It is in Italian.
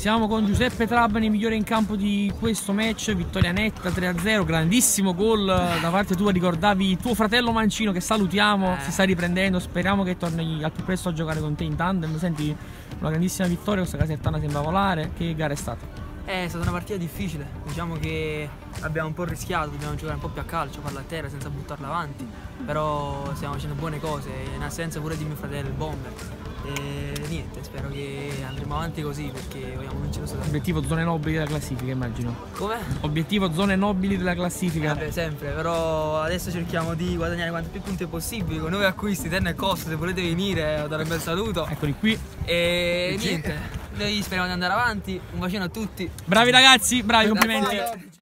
Siamo con Giuseppe Trabani, migliore in campo di questo match, vittoria netta 3-0, grandissimo gol da parte tua, ricordavi tuo fratello Mancino che salutiamo, si sta riprendendo, speriamo che torni al più presto a giocare con te in tandem. Senti, una grandissima vittoria, questa Casertana sembra volare, che gara è stata? È stata una partita difficile, diciamo che abbiamo un po' rischiato, dobbiamo giocare un po' più a calcio, palla a terra senza buttarla avanti, però stiamo facendo buone cose, in assenza pure di mio fratello, il Bomber. E niente, spero che andremo avanti così perché vogliamo vincere questo torneo. Obiettivo zone nobili della classifica, immagino. Come? Obiettivo zone nobili della classifica. Vabbè, sempre, però adesso cerchiamo di guadagnare quanti più punti possibili con nuovi acquisti, Terno e Costa, se volete venire, dare un bel saluto. Eccoli qui. E niente, noi speriamo di andare avanti, un bacino a tutti. Bravi ragazzi, bravi, complimenti.